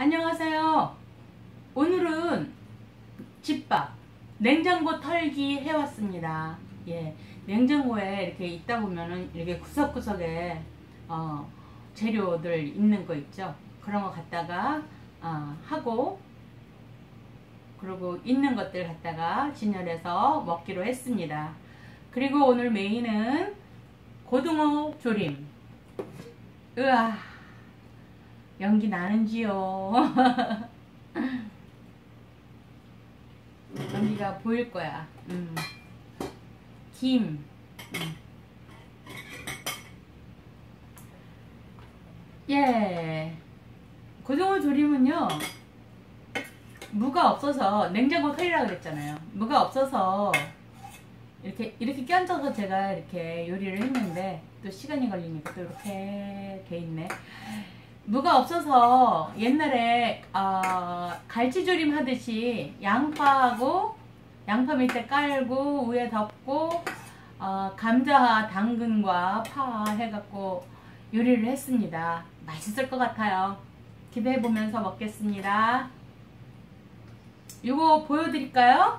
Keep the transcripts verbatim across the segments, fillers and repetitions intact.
안녕하세요. 오늘은 집밥 냉장고 털기 해왔습니다. 예, 냉장고에 이렇게 있다 보면은 이렇게 구석구석에 어, 재료들 있는 거 있죠. 그런 거 갖다가 어, 하고, 그리고 있는 것들 갖다가 진열해서 먹기로 했습니다. 그리고 오늘 메인은 고등어 조림. 으아, 연기 나는지요. 연기가 보일 거야. 음. 김. 음. 예. 고등어 조림은요, 무가 없어서, 냉장고 털이라 그랬잖아요. 무가 없어서 이렇게 이렇게 끼얹어서 제가 이렇게 요리를 했는데, 또 시간이 걸리니까 또 이렇게 돼 있네. 무가 없어서 옛날에 어, 갈치조림 하듯이 양파하고 양파 밑에 깔고 위에 덮고 어, 감자, 당근과 파 해갖고 요리를 했습니다. 맛있을 것 같아요. 기대해보면서 먹겠습니다. 이거 보여드릴까요?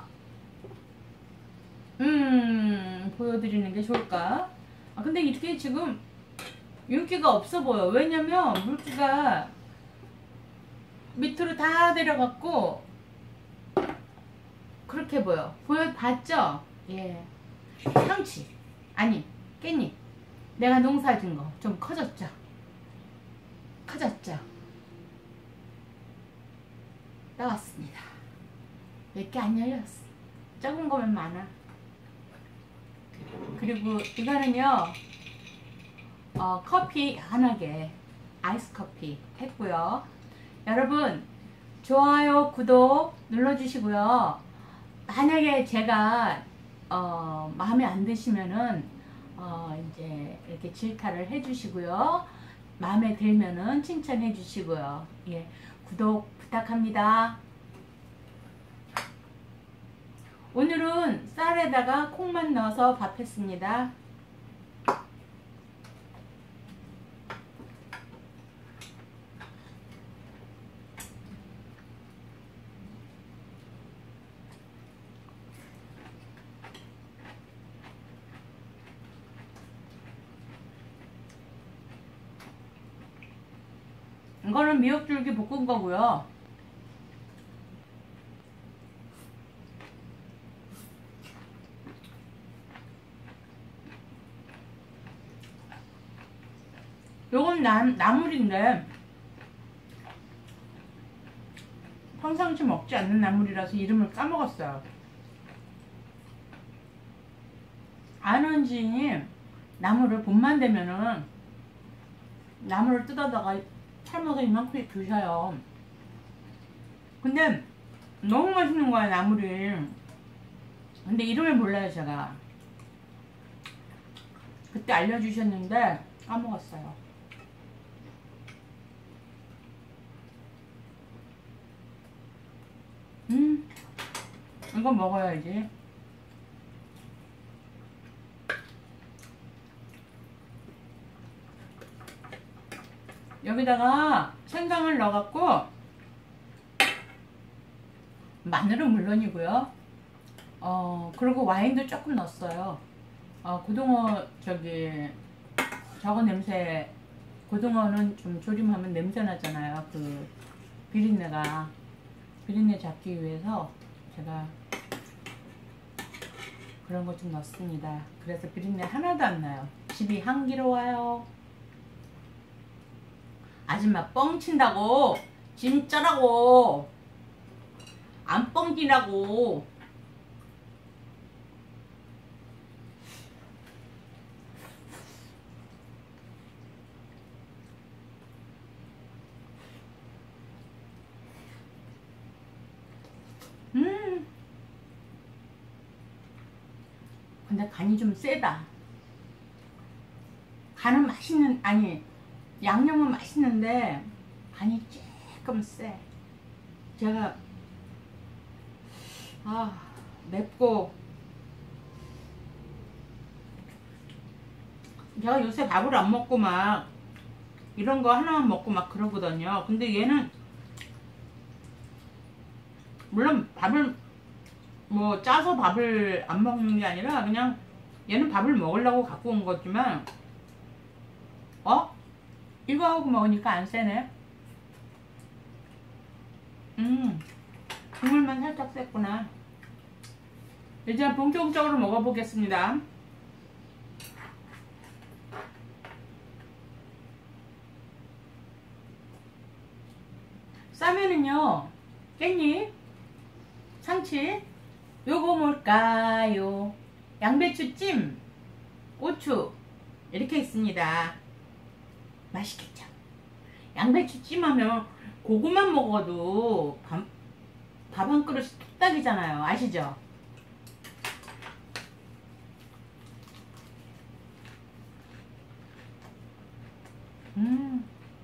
음 보여드리는 게 좋을까? 아, 근데 이렇게 지금 윤기가 없어 보여. 왜냐면 물기가 밑으로 다 내려갔고 그렇게 보여. 보여 봤죠? 예. 상치 아니 깻잎 내가 농사 진 거 좀 커졌죠? 커졌죠? 나왔습니다. 몇 개 안 열렸어. 적은 거면 많아. 그리고 이거는요, 어, 커피 연하게 아이스 커피 했고요. 여러분 좋아요 구독 눌러주시고요. 만약에 제가 어, 마음에 안 드시면은 어, 이제 이렇게 질타를 해주시고요. 마음에 들면은 칭찬해 주시고요. 예, 구독 부탁합니다. 오늘은 쌀에다가 콩만 넣어서 밥 했습니다. 이거는 미역줄기 볶은 거고요. 요건 남, 나물인데 평상시 먹지 않는 나물이라서 이름을 까먹었어요. 아는 지인이 나물을 봄만 되면은 나물을 뜯어다가 삶아서 이만큼 주셔요. 근데 너무 맛있는 거야 나물이. 근데 이름을 몰라요 제가. 그때 알려주셨는데 까먹었어요. 음 이거 먹어야지. 여기다가 생강을 넣어갖고, 마늘은 물론이고요. 어 그리고 와인도 조금 넣었어요. 어 고등어 저기 저거 냄새, 고등어는 좀 조림하면 냄새 나잖아요. 그 비린내가 비린내 잡기 위해서 제가 그런 거 좀 넣습니다. 그래서 비린내 하나도 안 나요. 집이 향기로워요. 아줌마 뻥친다고. 진짜라고. 안 뻥기라고. 음 근데 간이 좀 세다. 간은 맛있는, 아니 양념은 맛있는데 간이 조금 세. 제가 아 맵고, 제가 요새 밥을 안 먹고 막 이런 거 하나만 먹고 막 그러거든요. 근데 얘는 물론 밥을 뭐 짜서 밥을 안 먹는 게 아니라 그냥 얘는 밥을 먹으려고 갖고 온 거지만 어? 이거 하고 먹으니까 안 세네. 음 국물만 살짝 셌구나. 이제 본격적으로 먹어보겠습니다. 쌈에는요 깻잎, 상치, 요거 뭘까요? 양배추찜, 고추 이렇게 있습니다. 맛있겠죠? 양배추찜 하면 그거만 먹어도 밥 한 그릇이 뚝딱이잖아요. 아시죠? 음.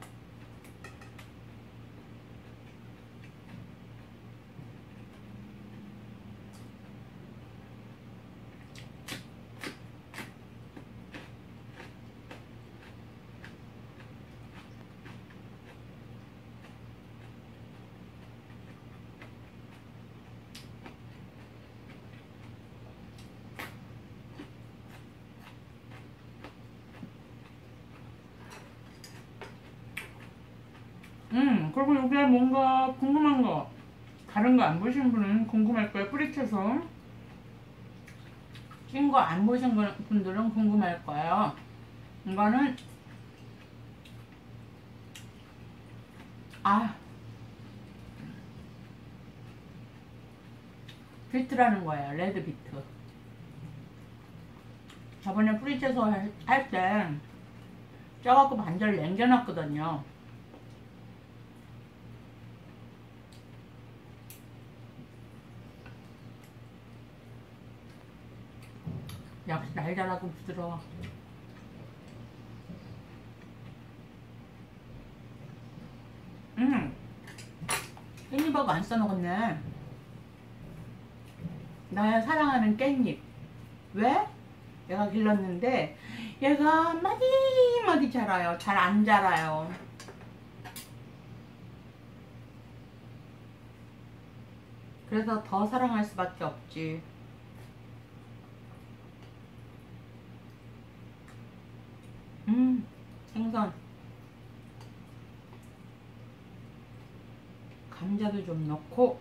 음, 그리고 이게 뭔가 궁금한 거, 다른 거 안 보신 분은 궁금할 거예요. 뿌리채소. 찐 거 안 보신 분들은 궁금할 거예요. 이거는, 아, 비트라는 거예요. 레드 비트. 저번에 뿌리채소 할 때, 쪄갖고 반절 남겨놨거든요. 역시 달달하고 부드러워. 음, 깻잎하고 안 써먹었네. 나의 사랑하는 깻잎. 왜? 얘가 길렀는데 얘가 마디마디 자라요. 잘 안 자라요. 그래서 더 사랑할 수밖에 없지. 음, 생선. 감자도 좀 넣고,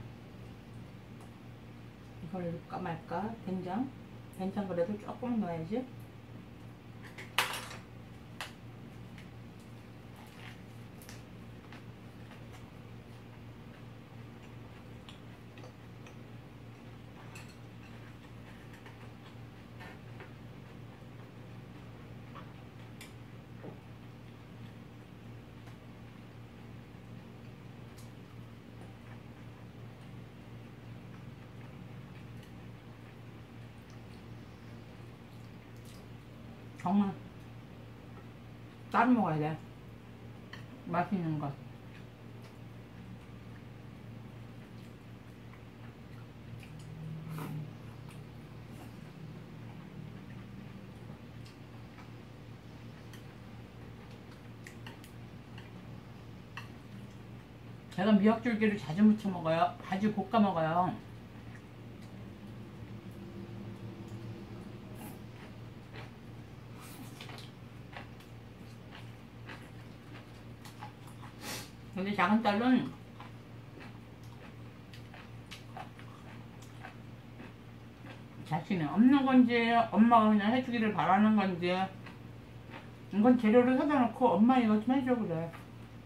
이걸 넣을까 말까? 된장? 된장 그래도 조금 넣어야지. 정말 따로 먹어야 돼. 맛있는 것. 제가 미역줄기를 자주 무쳐 먹어요. 자주 볶아 먹어요. 근데 작은 딸은 자신이 없는 건지 엄마가 그냥 해주기를 바라는 건지 이건 재료를 사다 놓고 엄마 이거 좀 해줘 그래.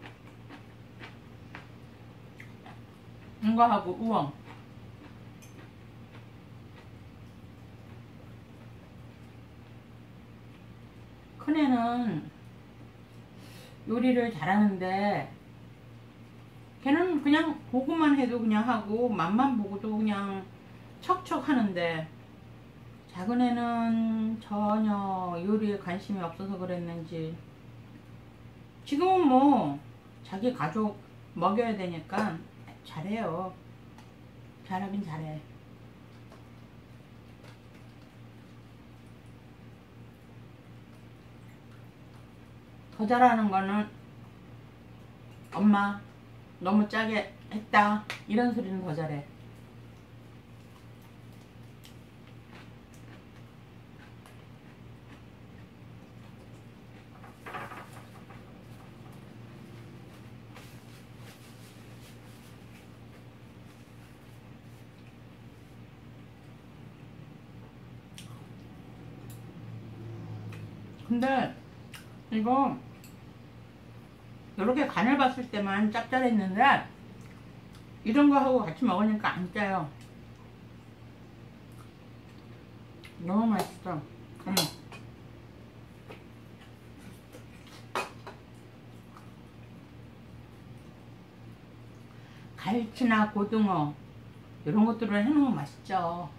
이거 하고 우엉. 큰애는 요리를 잘하는데 걔는 그냥 보고만 해도 그냥 하고 맛만 보고도 그냥 척척 하는데 작은 애는 전혀 요리에 관심이 없어서 그랬는지 지금은 뭐 자기 가족 먹여야 되니까 잘해요. 잘하긴 잘해. 더 잘하는 거는 엄마. 너무 짜게 했다 이런 소리는 더 잘해. 근데 이거 이렇게 간을 봤을 때만 짭짤했는데 이런 거 하고 같이 먹으니까 안 짜요. 너무 맛있어. 음. 갈치나 고등어 이런 것들을 해놓으면 맛있죠.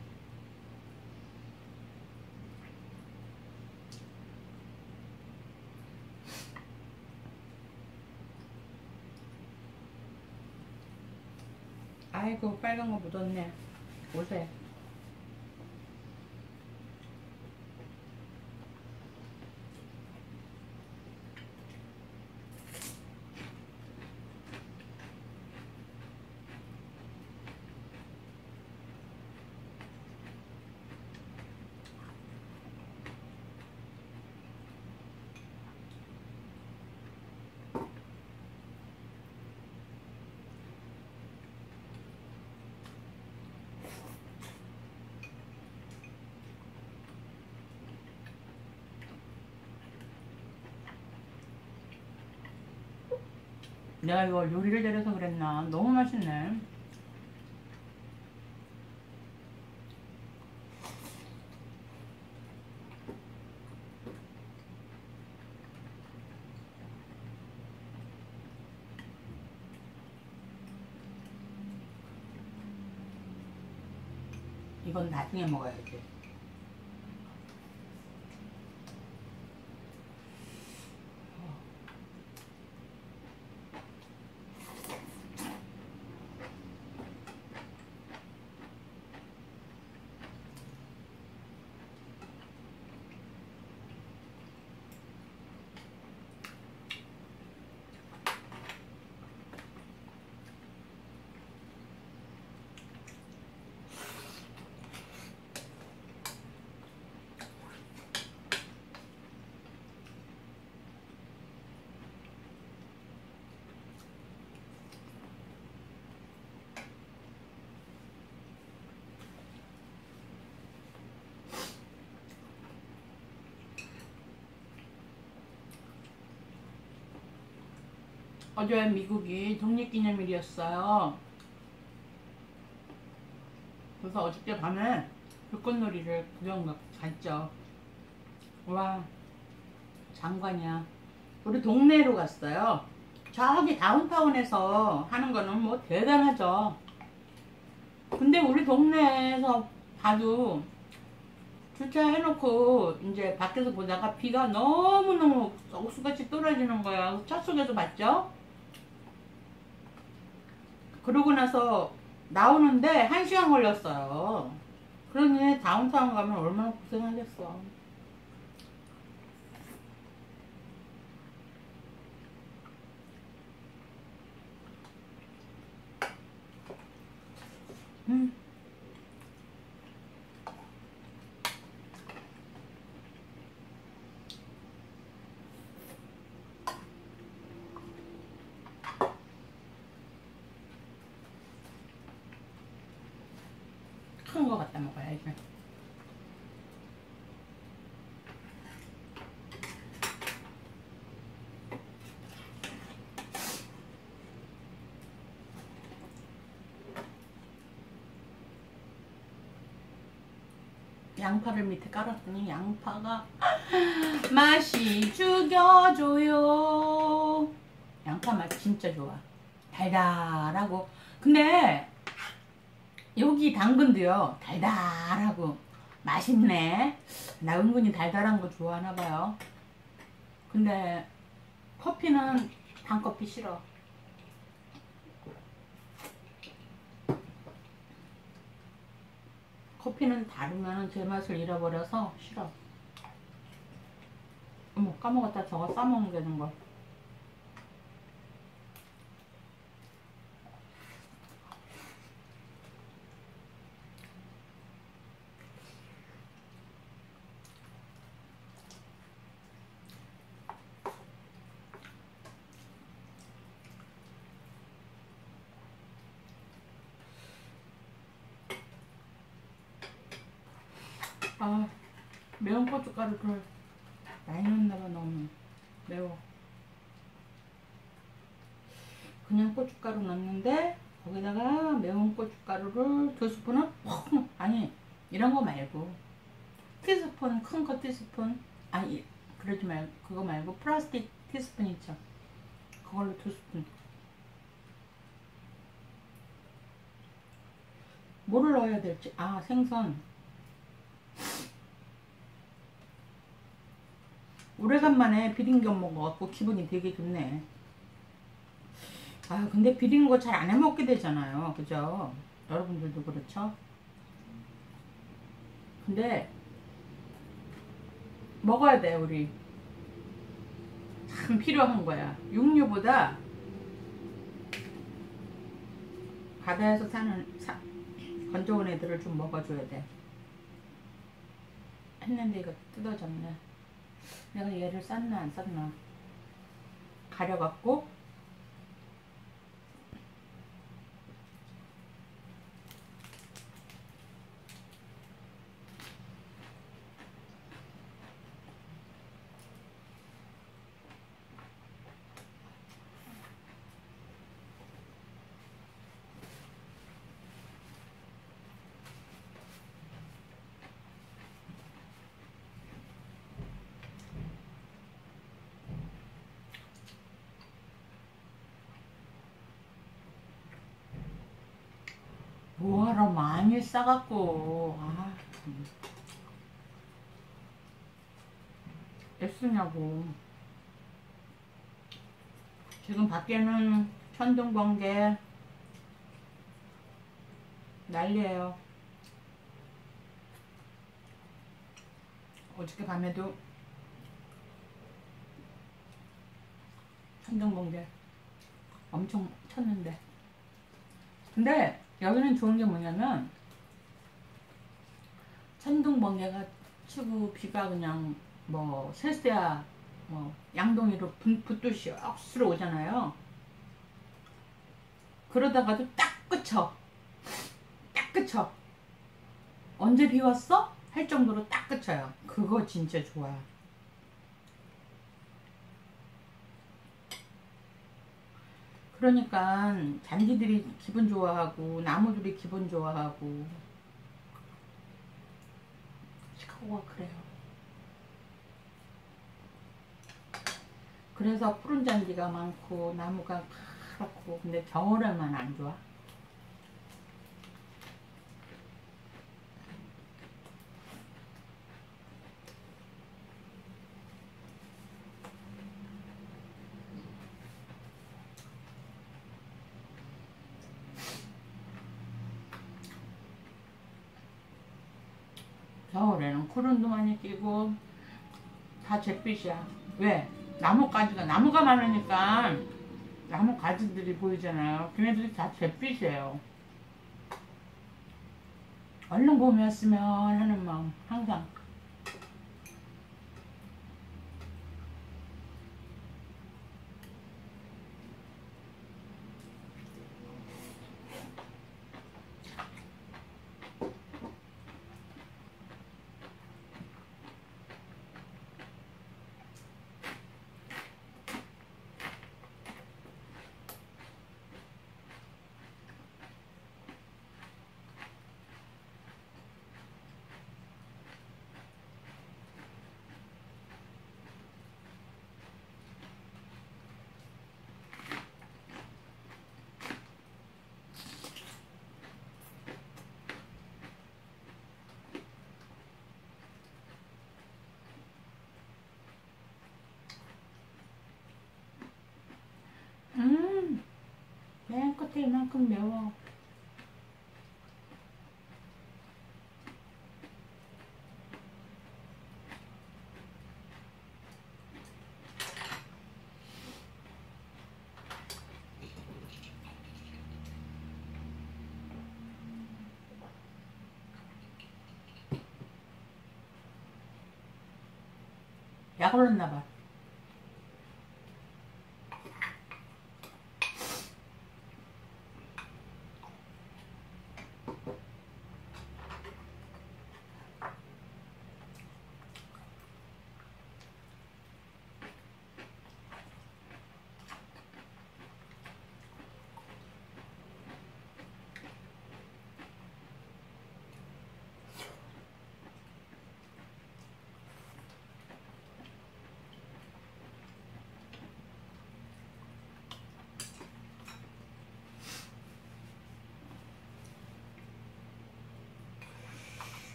아이고 빨간 거 묻었네 옷에. 내가 이걸 요리를 잘해서 그랬나. 너무 맛있네. 이건 나중에 먹어야지. 어제 미국이 독립기념일이었어요. 그래서 어저께 밤에 불꽃놀이를 구경 갔죠. 와, 장관이야. 우리 동네로 갔어요. 저기 다운타운에서 하는 거는 뭐 대단하죠. 근데 우리 동네에서 봐도 주차해놓고 이제 밖에서 보다가 비가 너무너무 옥수같이 떨어지는 거야. 차 속에서 봤죠? 그러고 나서 나오는데 한 시간 걸렸어요. 그러니 다운타운 가면 얼마나 고생하겠어. 음. 큰 거 갖다 먹어야지. 양파를 밑에 깔았더니 양파가 맛이 죽여줘요. 양파 맛 진짜 좋아. 달달하고. 근데 여기 당근도요 달달하고 맛있네. 나 은근히 달달한 거 좋아하나 봐요. 근데 커피는 단커피 싫어. 커피는 다르면 제 맛을 잃어버려서 싫어. 어머, 까먹었다. 저거 싸먹는 거. 아, 매운 고춧가루를 많이 넣었나봐. 너무 매워. 그냥 고춧가루 넣는데 거기다가 매운 고춧가루를 두 스푼은 푹, 아니 이런 거 말고 티스푼, 큰 거 티스푼, 아니 그러지 말고 그거 말고 플라스틱 티스푼 있죠, 그걸로 두 스푼. 뭐를 넣어야 될지. 아, 생선. 오래간만에 비빔경 먹어갖고 기분이 되게 좋네. 아, 근데 비린 거 잘 안 해먹게 되잖아요, 그죠? 여러분들도 그렇죠? 근데 먹어야 돼. 우리 참 필요한 거야. 육류보다 바다에서 사는 사, 건져온 애들을 좀 먹어줘야 돼. 했는데 이거 뜯어졌네. 내가 얘를 쌌나 안 쌌나 가려갖고. 뭐하러 많이 싸갖고 아, 애쓰냐고. 지금 밖에는 천둥 번개 난리예요. 어저께 밤에도 천둥 번개 엄청 쳤는데, 근데 여기는 좋은 게 뭐냐면 천둥 번개가 치고 비가 그냥 뭐 세세야 뭐 양동이로 붙듯이 억수로 오잖아요. 그러다가도 딱 그쳐. 딱 그쳐. 언제 비 왔어? 할 정도로 딱 그쳐요. 그거 진짜 좋아. 그러니까 잔디들이 기분 좋아하고 나무들이 기분 좋아하고 시카고가 그래요. 그래서 푸른 잔디가 많고 나무가 파랗고. 근데 겨울에만 안 좋아. 겨울에는 구름도 많이 끼고 다 잿빛이야. 왜? 나뭇가지가 나무가 많으니까 나무 가지들이 보이잖아요. 걔네들이 다 잿빛이에요. 얼른 봄이 왔으면 하는 마음 항상. 음, 맨 끝에 이만큼 매워. 약 올랐나봐.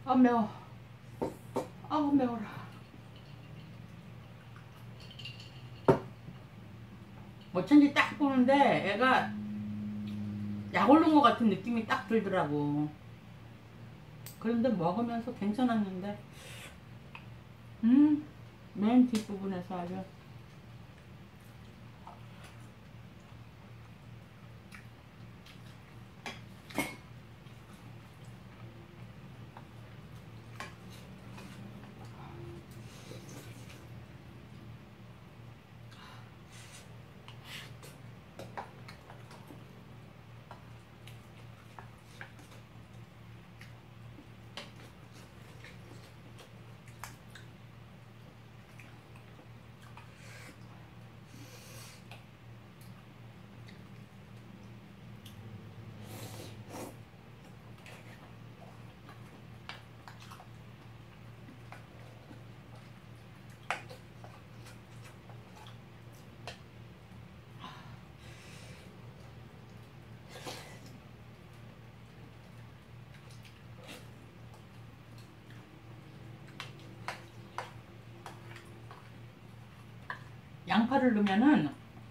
아 매워. 아 매워라. 어쩐지 딱 보는데 애가 약 오른 것 같은 느낌이 딱 들더라고. 그런데 먹으면서 괜찮았는데 음, 맨 뒷부분에서 아주 양파를 넣으면은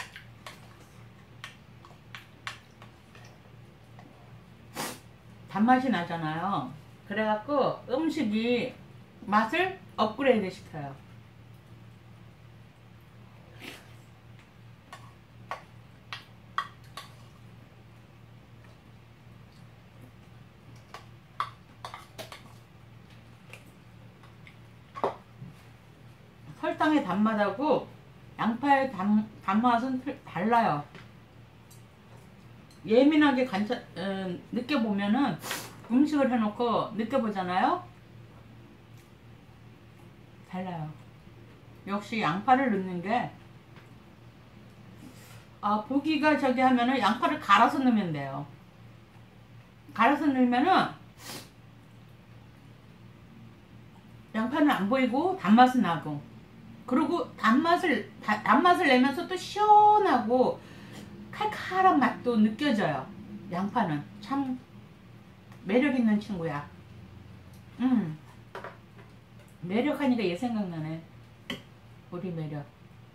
단맛이 나잖아요. 그래갖고 음식이 맛을 업그레이드 시켜요. 설탕의 단맛하고 양파의 단, 단맛은 달라요. 예민하게 간차, 어, 느껴보면은 음식을 해놓고 느껴보잖아요. 달라요. 역시 양파를 넣는 게 아, 보기가 저기 하면은 양파를 갈아서 넣으면 돼요. 갈아서 넣으면은 양파는 안 보이고 단맛은 나고, 그리고 단맛을 다, 단맛을 내면서 또 시원하고 칼칼한 맛도 느껴져요. 양파는 참 매력 있는 친구야. 음, 매력하니까 얘 생각나네. 우리 매력.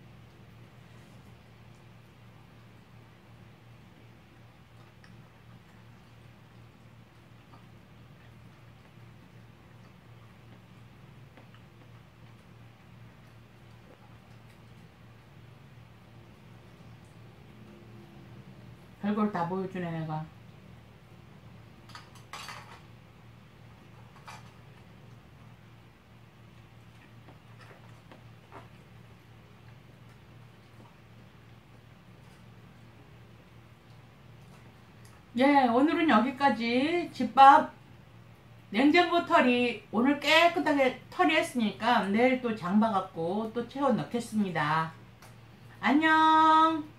별걸 다 보여주네 내가. 예, 오늘은 여기까지. 집밥 냉장고 털이 오늘 깨끗하게 털이했으니까 내일 또 장봐갖고 또 채워 넣겠습니다. 안녕.